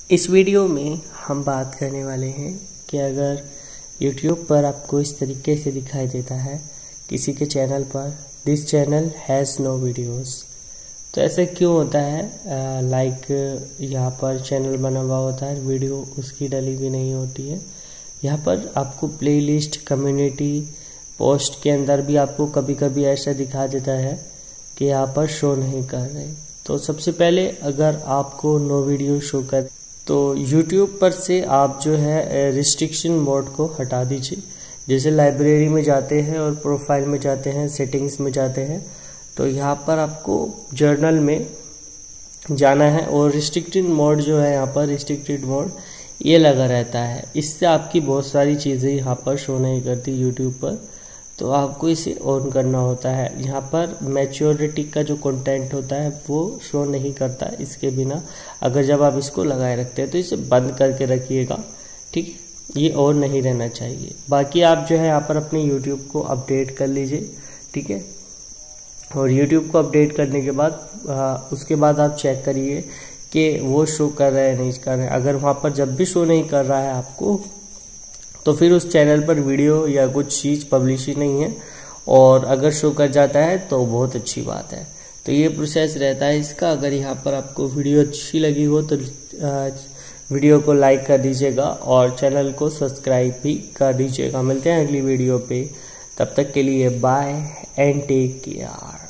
इस वीडियो में हम बात करने वाले हैं कि अगर YouTube पर आपको इस तरीके से दिखाई देता है किसी के चैनल पर this channel has no videos, तो ऐसा क्यों होता है। लाइक यहाँ पर चैनल बना हुआ होता है, वीडियो उसकी डली भी नहीं होती है। यहाँ पर आपको प्लेलिस्ट कम्युनिटी पोस्ट के अंदर भी आपको कभी कभी ऐसा दिखा देता है कि यहाँ पर शो नहीं कर रहे। तो सबसे पहले अगर आपको नो वीडियो शो कर तो YouTube पर से आप जो है रिस्ट्रिक्शन मोड को हटा दीजिए। जैसे लाइब्रेरी में जाते हैं और प्रोफाइल में जाते हैं, सेटिंग्स में जाते हैं, तो यहाँ पर आपको जर्नल में जाना है और रिस्ट्रिक्टेड मोड जो है, यहाँ पर रिस्ट्रिक्टेड मोड ये लगा रहता है। इससे आपकी बहुत सारी चीज़ें यहाँ पर शो नहीं करती YouTube पर, तो आपको इसे ऑन करना होता है। यहाँ पर मैच्योरिटी का जो कंटेंट होता है वो शो नहीं करता इसके बिना। अगर जब आप इसको लगाए रखते हैं तो इसे बंद करके रखिएगा, ठीक है, ये ऑन नहीं रहना चाहिए। बाकी आप जो है यहाँ पर अपने YouTube को अपडेट कर लीजिए, ठीक है। और YouTube को अपडेट करने के बाद उसके बाद आप चेक करिए कि वो शो कर रहा है नहीं कर रहा है। अगर वहाँ पर जब भी शो नहीं कर रहा है आपको, तो फिर उस चैनल पर वीडियो या कुछ चीज़ पब्लिश ही नहीं है। और अगर शो कर जाता है तो बहुत अच्छी बात है। तो ये प्रोसेस रहता है इसका। अगर यहाँ पर आपको वीडियो अच्छी लगी हो तो वीडियो को लाइक कर दीजिएगा और चैनल को सब्सक्राइब भी कर दीजिएगा। मिलते हैं अगली वीडियो पे, तब तक के लिए बाय एंड टेक केयर।